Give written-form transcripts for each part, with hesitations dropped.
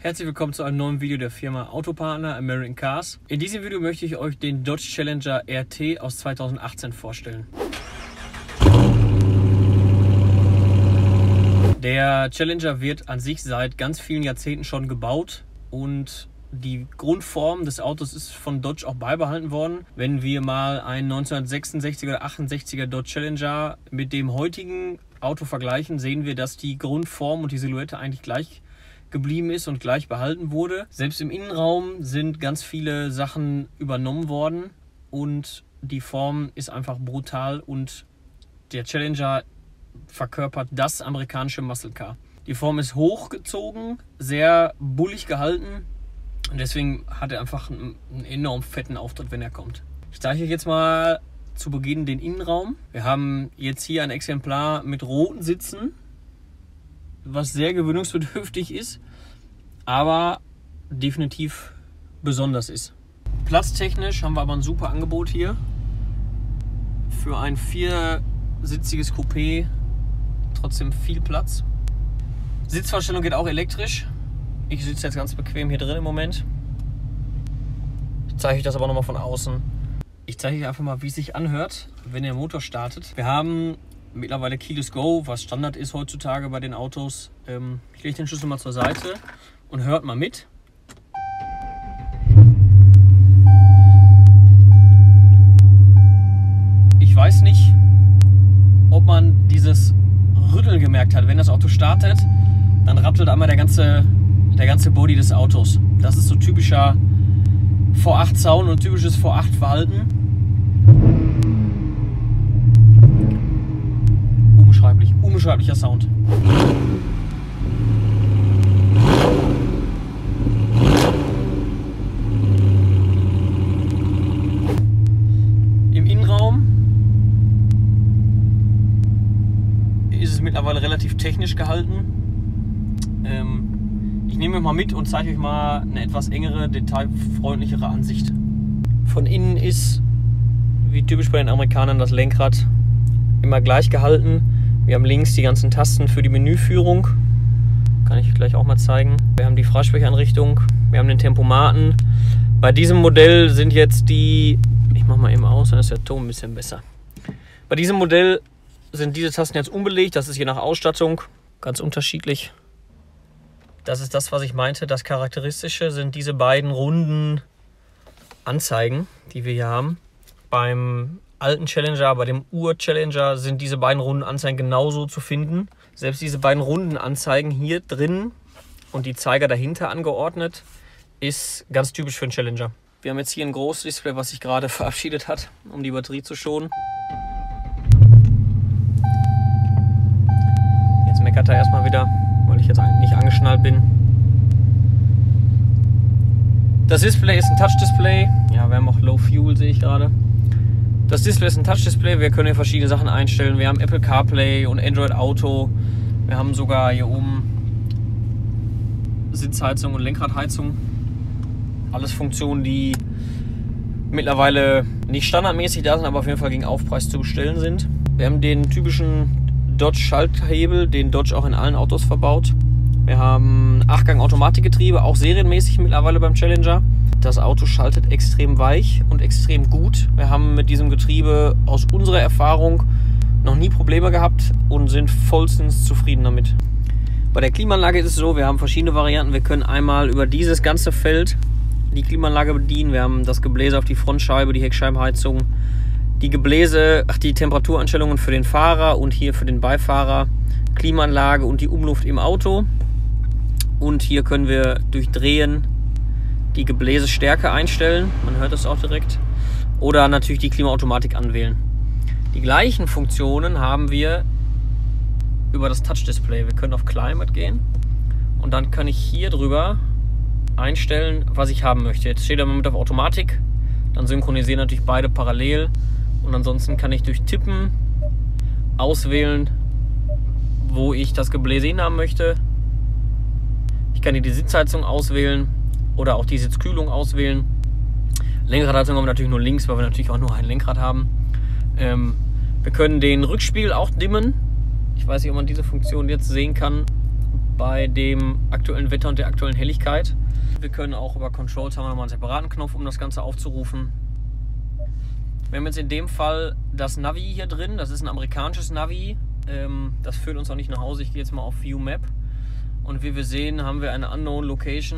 Herzlich willkommen zu einem neuen Video der Firma Autopartner American Cars. In diesem Video möchte ich euch den Dodge Challenger RT aus 2018 vorstellen. Der Challenger wird an sich seit ganz vielen Jahrzehnten schon gebaut und die Grundform des Autos ist von Dodge auch beibehalten worden. Wenn wir mal einen 1966er oder 68er Dodge Challenger mit dem heutigen Auto vergleichen, sehen wir, dass die Grundform und die Silhouette eigentlich gleich geblieben ist und gleich behalten wurde. Selbst im Innenraum sind ganz viele Sachen übernommen worden und die Form ist einfach brutal und der Challenger verkörpert das amerikanische Muscle Car. Die Form ist hochgezogen, sehr bullig gehalten und deswegen hat er einfach einen enorm fetten Auftritt, wenn er kommt. Ich zeige euch jetzt mal zu Beginn den Innenraum. Wir haben jetzt hier ein Exemplar mit roten Sitzen, was sehr gewöhnungsbedürftig ist, aber definitiv besonders ist. Platztechnisch haben wir aber ein super Angebot hier. Für ein viersitziges Coupé trotzdem viel Platz. Sitzverstellung geht auch elektrisch. Ich sitze jetzt ganz bequem hier drin im Moment. Ich zeige euch das aber nochmal von außen. Ich zeige euch einfach mal, wie es sich anhört, wenn der Motor startet. Wir haben mittlerweile Keyless Go, was Standard ist heutzutage bei den Autos. Ich lege den Schlüssel mal zur Seite und hört mal mit. Ich weiß nicht, ob man dieses Rütteln gemerkt hat. Wenn das Auto startet, dann rappelt einmal der ganze Body des Autos. Das ist so typischer V8-Sound und typisches V8-Verhalten. Unbeschreiblicher Sound. Im Innenraum ist es mittlerweile relativ technisch gehalten. Ich nehme euch mal mit und zeige euch mal eine etwas engere, detailfreundlichere Ansicht. Von innen ist, wie typisch bei den Amerikanern, das Lenkrad immer gleich gehalten. Wir haben links die ganzen Tasten für die Menüführung. Kann ich gleich auch mal zeigen. Wir haben die Freisprechanrichtung. Wir haben den Tempomaten. Bei diesem Modell sind jetzt die... Ich mache mal eben aus, dann ist der Ton ein bisschen besser. Bei diesem Modell sind diese Tasten jetzt unbelegt. Das ist je nach Ausstattung ganz unterschiedlich. Das ist das, was ich meinte. Das Charakteristische sind diese beiden runden Anzeigen, die wir hier haben. Beim alten Challenger, bei dem Ur-Challenger sind diese beiden runden Anzeigen genauso zu finden. Selbst diese beiden runden Anzeigen hier drin und die Zeiger dahinter angeordnet, ist ganz typisch für einen Challenger. Wir haben jetzt hier ein großes Display, was sich gerade verabschiedet hat, um die Batterie zu schonen. Jetzt meckert er erstmal wieder, weil ich jetzt nicht angeschnallt bin. Das Display ist ein Touch-Display. Ja, wir haben auch Low Fuel, sehe ich gerade. Das Display ist ein Touch-Display, wir können hier verschiedene Sachen einstellen. Wir haben Apple CarPlay und Android Auto. Wir haben sogar hier oben Sitzheizung und Lenkradheizung. Alles Funktionen, die mittlerweile nicht standardmäßig da sind, aber auf jeden Fall gegen Aufpreis zu bestellen sind. Wir haben den typischen Dodge-Schalthebel, den Dodge auch in allen Autos verbaut. Wir haben 8-Gang-Automatikgetriebe, auch serienmäßig mittlerweile beim Challenger. Das Auto schaltet extrem weich und extrem gut. Wir haben mit diesem Getriebe aus unserer Erfahrung noch nie Probleme gehabt und sind vollstens zufrieden damit. Bei der Klimaanlage ist es so, wir haben verschiedene Varianten. Wir können einmal über dieses ganze Feld die Klimaanlage bedienen. Wir haben das Gebläse auf die Frontscheibe, die Heckscheibenheizung, die die Temperaturanstellungen für den Fahrer und hier für den Beifahrer, Klimaanlage und die Umluft im Auto. Und hier können wir durch Drehen die Gebläsestärke einstellen, man hört das auch direkt, oder natürlich die Klimaautomatik anwählen. Die gleichen Funktionen haben wir über das Touch-Display. Wir können auf Climate gehen und dann kann ich hier drüber einstellen, was ich haben möchte. Jetzt steht er mal mit auf Automatik, dann synchronisieren natürlich beide parallel und ansonsten kann ich durch Tippen auswählen, wo ich das Gebläse hinhaben möchte. Ich kann hier die Sitzheizung auswählen oder auch die Sitzkühlung auswählen. Lenkradheizung haben wir natürlich nur links, weil wir natürlich auch nur ein Lenkrad haben. Wir können den Rückspiegel auch dimmen. Ich weiß nicht, ob man diese Funktion jetzt sehen kann. bei dem aktuellen Wetter und der aktuellen Helligkeit. Wir können auch über Controls, haben wir nochmal einen separaten Knopf, um das Ganze aufzurufen. Wir haben jetzt in dem Fall das Navi hier drin, das ist ein amerikanisches Navi. Das führt uns auch nicht nach Hause. Ich gehe jetzt mal auf View Map und wie wir sehen, haben wir eine Unknown Location.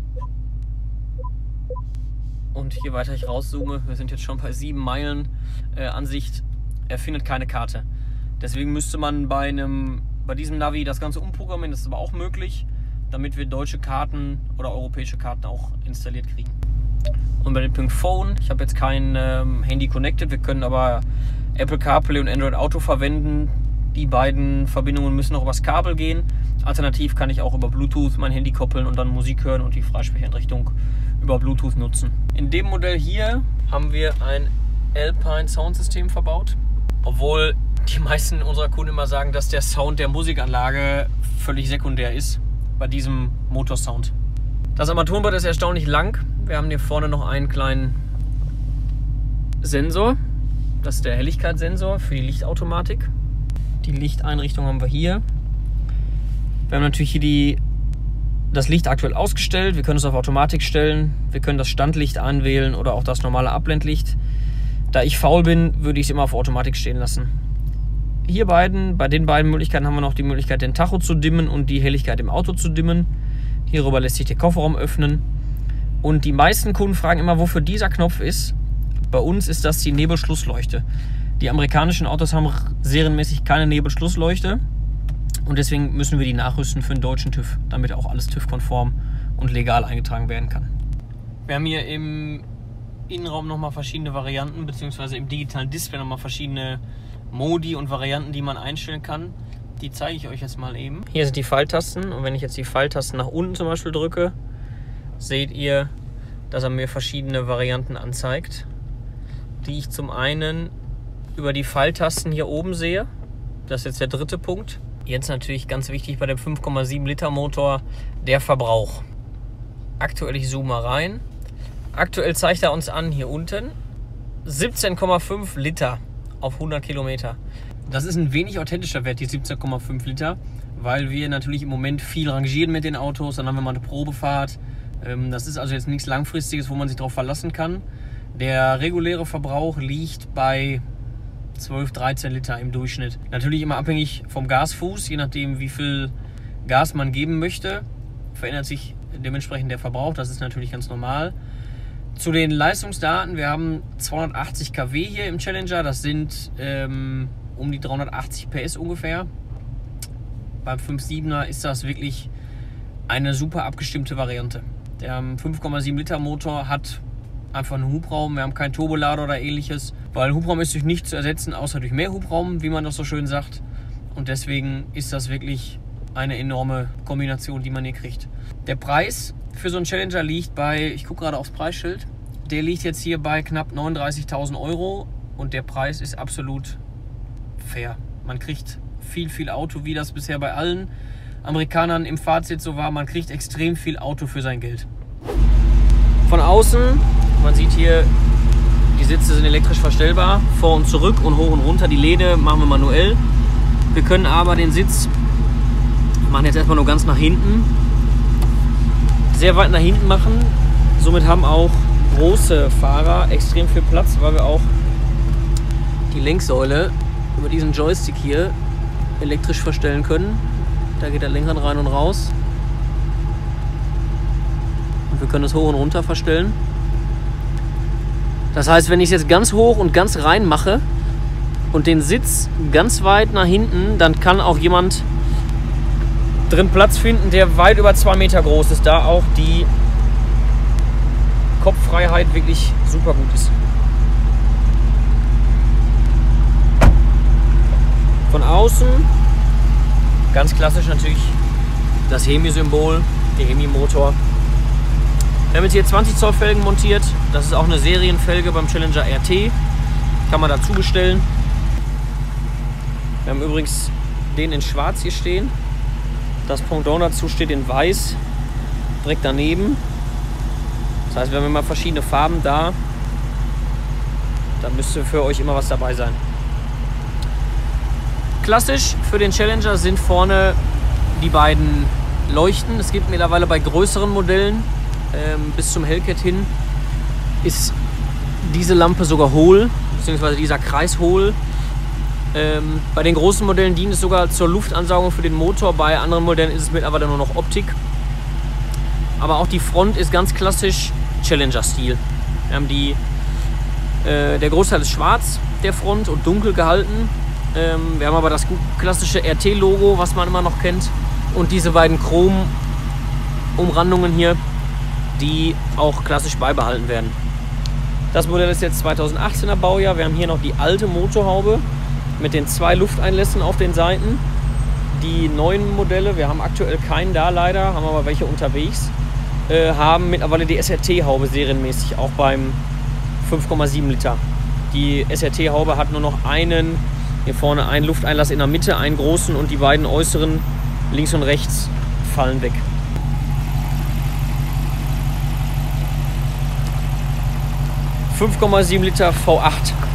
Und je weiter ich rauszoome, wir sind jetzt schon bei 7 Meilen Ansicht, er findet keine Karte. Deswegen müsste man bei diesem Navi das Ganze umprogrammieren, das ist aber auch möglich, damit wir deutsche Karten oder europäische Karten auch installiert kriegen. Und bei dem Punkt Phone, ich habe jetzt kein Handy connected, wir können aber Apple CarPlay und Android Auto verwenden. Die beiden Verbindungen müssen auch übers Kabel gehen. Alternativ kann ich auch über Bluetooth mein Handy koppeln und dann Musik hören und die Freisprecheinrichtung über Bluetooth nutzen. In dem Modell hier haben wir ein Alpine Soundsystem verbaut, obwohl die meisten unserer Kunden immer sagen, dass der Sound der Musikanlage völlig sekundär ist bei diesem Motorsound. Das Armaturenbrett ist erstaunlich lang. Wir haben hier vorne noch einen kleinen Sensor. Das ist der Helligkeitssensor für die Lichtautomatik. Die Lichteinrichtung haben wir hier. Wir haben natürlich hier das Licht aktuell ausgestellt. Wir können es auf Automatik stellen. Wir können das Standlicht anwählen oder auch das normale Abblendlicht. Da ich faul bin, würde ich es immer auf Automatik stehen lassen. Bei den beiden Möglichkeiten haben wir noch die Möglichkeit, den Tacho zu dimmen und die Helligkeit im Auto zu dimmen. Hierüber lässt sich der Kofferraum öffnen. Und die meisten Kunden fragen immer, wofür dieser Knopf ist. Bei uns ist das die Nebelschlussleuchte. Die amerikanischen Autos haben serienmäßig keine Nebelschlussleuchte. Und deswegen müssen wir die nachrüsten für den deutschen TÜV, damit auch alles TÜV-konform und legal eingetragen werden kann. Wir haben hier im Innenraum nochmal verschiedene Varianten, beziehungsweise im digitalen Display nochmal verschiedene Modi und Varianten, die man einstellen kann. Die zeige ich euch jetzt mal eben. Hier sind die Pfeiltasten und wenn ich jetzt die Pfeiltasten nach unten zum Beispiel drücke, seht ihr, dass er mir verschiedene Varianten anzeigt, die ich zum einen über die Pfeiltasten hier oben sehe. Das ist jetzt der dritte Punkt. Jetzt natürlich ganz wichtig bei dem 5,7 Liter Motor, der Verbrauch. Aktuell, ich zoome mal rein. Aktuell zeigt er uns an, hier unten, 17,5 Liter auf 100 Kilometer. Das ist ein wenig authentischer Wert, die 17,5 Liter, weil wir natürlich im Moment viel rangieren mit den Autos. Dann haben wir mal eine Probefahrt. Das ist also jetzt nichts Langfristiges, wo man sich darauf verlassen kann. Der reguläre Verbrauch liegt bei 12, 13 Liter im Durchschnitt. Natürlich immer abhängig vom Gasfuß, je nachdem wie viel Gas man geben möchte, verändert sich dementsprechend der Verbrauch, das ist natürlich ganz normal. Zu den Leistungsdaten, wir haben 280 kW hier im Challenger, das sind um die 380 PS ungefähr. Beim 5.7er ist das wirklich eine super abgestimmte Variante. Der 5,7 Liter Motor hat einfach einen Hubraum, wir haben keinen Turbolader oder ähnliches, weil Hubraum ist durch nichts zu ersetzen, außer durch mehr Hubraum, wie man das so schön sagt. Und deswegen ist das wirklich eine enorme Kombination, die man hier kriegt. Der Preis für so einen Challenger liegt bei, ich gucke gerade aufs Preisschild, der liegt jetzt hier bei knapp 39.000 Euro und der Preis ist absolut fair. Man kriegt viel Auto, wie das bisher bei allen Amerikanern im Fazit so war. Man kriegt extrem viel Auto für sein Geld. Von außen, man sieht hier, die Sitze sind elektrisch verstellbar, vor und zurück und hoch und runter. Die Lehne machen wir manuell. Wir können aber den Sitz, machen jetzt erstmal nur ganz nach hinten, sehr weit nach hinten machen. Somit haben auch große Fahrer extrem viel Platz, weil wir auch die Lenksäule über diesen Joystick hier elektrisch verstellen können. Da geht der Lenkrad rein und raus. Und wir können es hoch und runter verstellen. Das heißt, wenn ich es jetzt ganz hoch und ganz rein mache und den Sitz ganz weit nach hinten, dann kann auch jemand drin Platz finden, der weit über 2 Meter groß ist, da auch die Kopffreiheit wirklich super gut ist. Von außen, ganz klassisch natürlich das Hemi-Symbol, der Hemi-Motor. Wir haben jetzt hier 20 Zoll Felgen montiert, das ist auch eine Serienfelge beim Challenger RT, kann man dazu bestellen. Wir haben übrigens den in schwarz hier stehen, das Pendant dazu steht in weiß, direkt daneben. Das heißt, wir haben immer verschiedene Farben da, da müsste für euch immer was dabei sein. Klassisch für den Challenger sind vorne die beiden leuchten. Es gibt mittlerweile bei größeren Modellen bis zum Hellcat hin ist diese Lampe sogar hohl, beziehungsweise dieser Kreis hohl. Bei den großen Modellen dient es sogar zur Luftansaugung für den Motor, bei anderen Modellen ist es mittlerweile nur noch Optik. Aber auch die Front ist ganz klassisch Challenger-Stil. Wir haben der Großteil ist schwarz, der Front, und dunkel gehalten. Wir haben aber das klassische RT-Logo, was man immer noch kennt, und diese beiden Chrom-Umrandungen hier, die auch klassisch beibehalten werden. Das Modell ist jetzt 2018er Baujahr. Wir haben hier noch die alte Motorhaube mit den 2 Lufteinlässen auf den Seiten. Die neuen Modelle, wir haben aktuell keinen da leider, haben aber welche unterwegs, haben mittlerweile die SRT-Haube serienmäßig, auch beim 5,7 Liter. Die SRT-Haube hat nur noch hier vorne einen Lufteinlass in der Mitte, einen großen, und die beiden äußeren links und rechts fallen weg. ,7 Liter V8.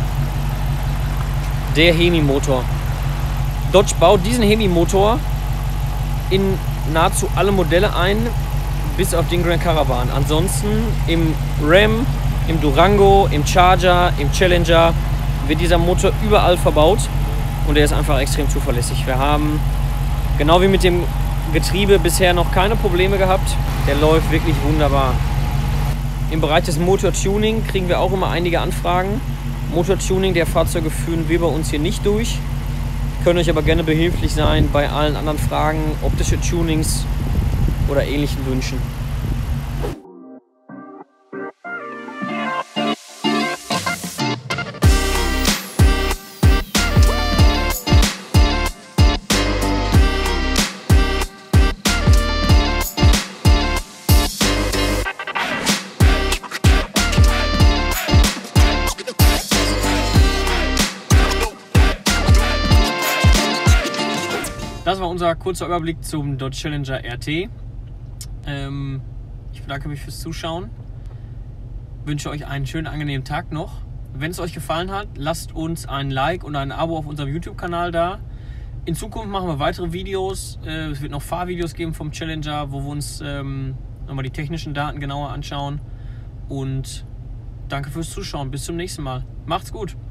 Der Hemi-Motor. Dodge baut diesen Hemi-Motor in nahezu alle Modelle ein, bis auf den Grand Caravan. Ansonsten im Ram, im Durango, im Charger, im Challenger wird dieser Motor überall verbaut und er ist einfach extrem zuverlässig. Wir haben, genau wie mit dem Getriebe, bisher noch keine Probleme gehabt. Der läuft wirklich wunderbar. Im Bereich des Motortuning kriegen wir auch immer einige Anfragen. Motortuning der Fahrzeuge führen wir bei uns hier nicht durch. Können euch aber gerne behilflich sein bei allen anderen Fragen, optische Tunings oder ähnlichen Wünschen. Das war unser kurzer Überblick zum Dodge Challenger RT. Ich bedanke mich fürs Zuschauen. Wünsche euch einen schönen, angenehmen Tag noch. Wenn es euch gefallen hat, lasst uns ein Like und ein Abo auf unserem YouTube-Kanal da. In Zukunft machen wir weitere Videos. Es wird noch Fahrvideos geben vom Challenger, wo wir uns nochmal die technischen Daten genauer anschauen. Und danke fürs Zuschauen. Bis zum nächsten Mal. Macht's gut.